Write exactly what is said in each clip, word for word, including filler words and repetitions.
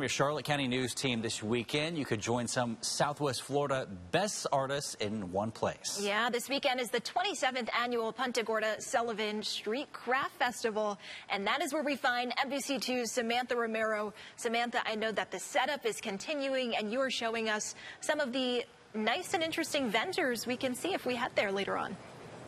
your Charlotte County News team this weekend. You could join some Southwest Florida best artists in one place. Yeah, this weekend is the twenty-seventh annual Punta Gorda Sullivan Street Craft Festival, and that is where we find N B C two's Samantha Romero. Samantha, I know that the setup is continuing, and you are showing us some of the nice and interesting vendors we can see if we head there later on.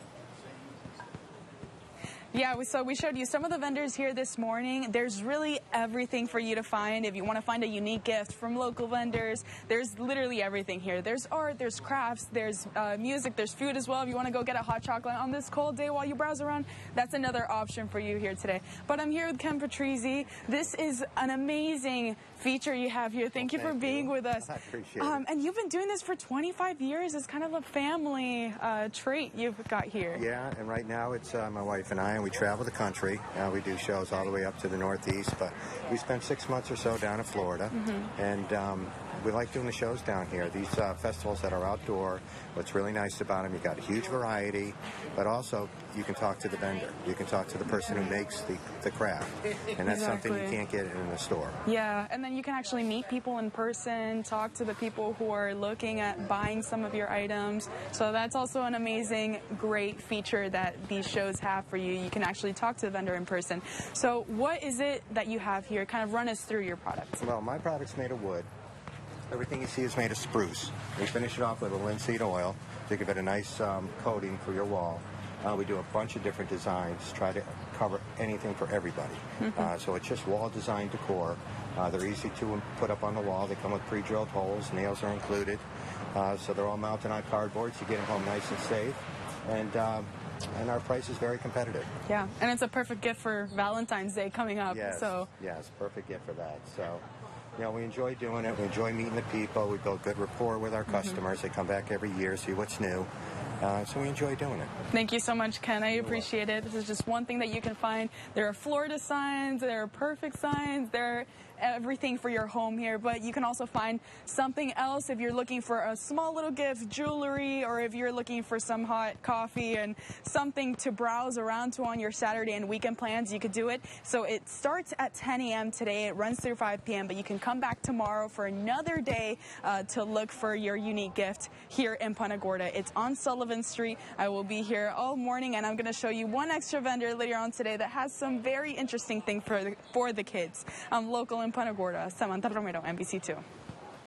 Yeah, so we showed you some of the vendors here this morning. There's really everything for you to find. If you want to find a unique gift from local vendors, there's literally everything here. There's art, there's crafts, there's uh, music, there's food as well. If you want to go get a hot chocolate on this cold day while you browse around, that's another option for you here today. But I'm here with Ken Patrizzi. This is an amazing feature you have here. Thank well, you for thank being you. with us. I appreciate um, it. And you've been doing this for twenty-five years. It's kind of a family uh, trait you've got here. Yeah, and right now it's uh, my wife and I, and we travel the country. Uh, we do shows all the way up to the Northeast, but we spent six months or so down in Florida, mm-hmm. and um, we like doing the shows down here. These uh, festivals that are outdoor, what's really nice about them, you got a huge variety, but also you can talk to the vendor. You can talk to the person who makes the, the craft, and that's exactly. something you can't get in the store. Yeah, and then you can actually meet people in person, talk to the people who are looking at buying some of your items. So that's also an amazing, great feature that these shows have for you. You can actually talk to the vendor in person. So what is it that you have here? Kind of run us through your products. Well, my product's made of wood. Everything you see is made of spruce. We finish it off with a linseed oil to give it a nice um, coating for your wall. Uh, we do a bunch of different designs, try to cover anything for everybody. Mm-hmm. uh, so it's just wall design decor. Uh, they're easy to put up on the wall. They come with pre-drilled holes. Nails are included. Uh, so they're all mounted on cardboard, so you get them home nice and safe. And um, and our price is very competitive. Yeah, and it's a perfect gift for Valentine's Day coming up. Yes, so. yes, perfect gift for that. So, you know, we enjoy doing it. We enjoy meeting the people. We build good rapport with our customers. Mm-hmm. They come back every year, see what's new. Uh, so we enjoy doing it. Thank you so much, Ken. I appreciate it. This is just one thing that you can find. There are Florida signs, there are perfect signs, there are everything for your home here, but you can also find something else if you're looking for a small little gift, jewelry, or if you're looking for some hot coffee and something to browse around to on your Saturday and weekend plans, you could do it. So it starts at ten a m today, it runs through five p m, but you can come back tomorrow for another day uh, to look for your unique gift here in Punta Gorda. It's on Sullivan Street. I will be here all morning, and I'm going to show you one extra vendor later on today that has some very interesting things for the, for the kids. I'm local in Punta Gorda. Samantha Romero, N B C two.